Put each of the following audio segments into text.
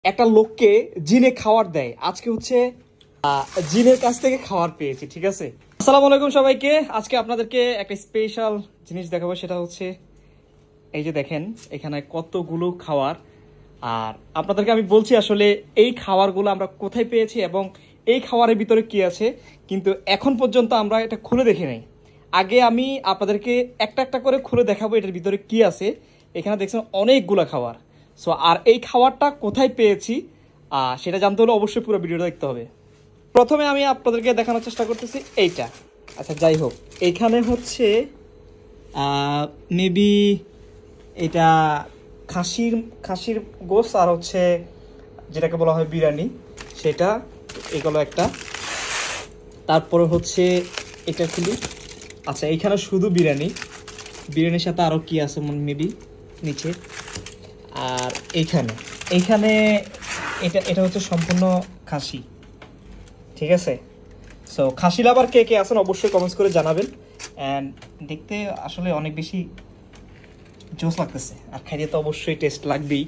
একটা লোককে জিনে খাবার দেয়। আজকে হচ্ছে জিনের কাছ থেকে খাবার পেয়েছি। ঠিক আছে, আসসালামু আলাইকুম সবাইকে। আজকে আপনাদেরকে একটা স্পেশাল জিনিস দেখাবো, সেটা হচ্ছে এই যে দেখেন এখানে কতগুলো খাবার। আর আপনাদেরকে আমি বলছি আসলে এই খাবারগুলো আমরা কোথায় পেয়েছি এবং এই খাবারের ভিতরে কি আছে, কিন্তু এখন পর্যন্ত আমরা এটা খুলে দেখি নাই। আগে আমি আপনাদেরকে একটা একটা করে খুলে দেখাবো এটার ভিতরে কি আছে। এখানে দেখছেন অনেকগুলো খাবার। সো আর এই খাবারটা কোথায় পেয়েছি সেটা জানতে হলে অবশ্যই পুরো ভিডিওটা দেখতে হবে। প্রথমে আমি আপনাদেরকে দেখানোর চেষ্টা করতেছি এইটা। আচ্ছা যাই হোক, এইখানে হচ্ছে মেবি এটা খাসির গোশত আর হচ্ছে যেটাকে বলা হয় বিরিয়ানি, সেটা এগুলো একটা। তারপরে হচ্ছে এটা খুলি। আচ্ছা এইখানে শুধু বিরিয়ানির সাথে আরও কি আছে মেবি নিচে। আর এইখানে এটা হচ্ছে সম্পূর্ণ খাসি। ঠিক আছে, সো খাসি লাভার কে কে আছেন অবশ্যই কমেন্টস করে জানাবেন। অ্যান্ড দেখতে আসলে অনেক বেশি জোস লাগতেছে, আর খাইতে তো অবশ্যই টেস্ট লাগবেই।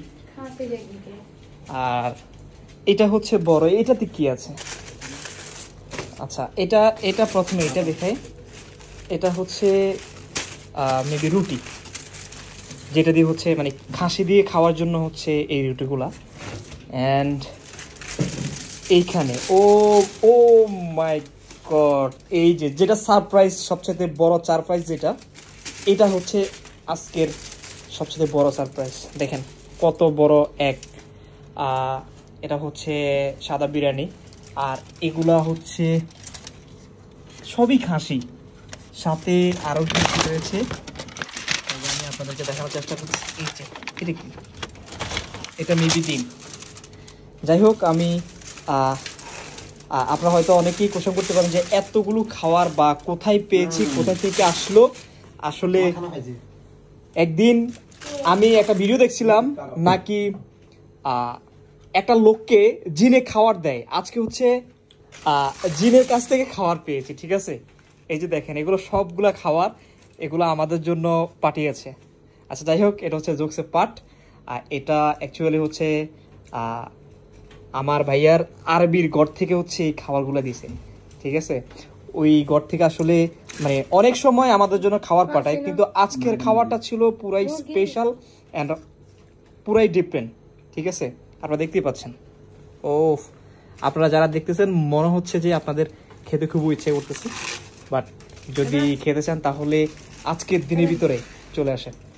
আর এটা হচ্ছে বড়, এটাতে কি আছে? আচ্ছা এটা প্রথমে এটা দেখাই। এটা হচ্ছে মেবি রুটি, যেটা দিয়ে হচ্ছে মানে খাসি দিয়ে খাওয়ার জন্য হচ্ছে এই রুটিগুলা। অ্যান্ড এইখানে ও মাই গড, এই যেটা সারপ্রাইজ, সবচেয়ে বড় সারপ্রাইজ এটা হচ্ছে আজকের সবচেয়ে বড় সারপ্রাইজ। দেখেন কত বড় এক। এটা হচ্ছে সাদা বিরিয়ানি, আর এগুলা হচ্ছে সবই খাসি, সাথে আরও কিছু রয়েছে। আমি আপনাদেরকে দেখানোর চেষ্টা করছি। এটা কি? এটা মেবি ডিম। যাই হোক, আমি আপনারা হয়তো অনেকেই কোশ্চেন করতে পারেন যে এতগুলো খাওয়ার বা কোথায় পেয়েছি, কোথায় থেকে আসলো। আসলে একদিন আমি একটা ভিডিও দেখছিলাম নাকি একটা লোককে জিনে খাবার দেয়। আজকে হচ্ছে জিনের কাছ থেকে খাবার পেয়েছি। ঠিক আছে, এই যে দেখেন এগুলো সবগুলা খাবার, এগুলো আমাদের জন্য পাঠিয়েছে। আচ্ছা যাই হোক, এটা হচ্ছে জোকসের পার্ট। আর এটা অ্যাকচুয়ালি হচ্ছে আমার ভাইয়ার আরবির ঘর থেকে হচ্ছে এই খাবারগুলো দিছে। ঠিক আছে, ওই ঘর থেকে আসলে মানে অনেক সময় আমাদের জন্য খাবার পাঠায়, কিন্তু আজকের খাবারটা ছিল পুরাই স্পেশাল অ্যান্ড পুরাই ডিফারেন্ট। ঠিক আছে, আপনারা দেখতেই পাচ্ছেন। ও আপনারা যারা দেখতেছেন মনে হচ্ছে যে আপনাদের খেতে খুব ইচ্ছে করতেছে, বাট যদি খেতে চান তাহলে আজকের দিনের ভিতরে চলে আসেন।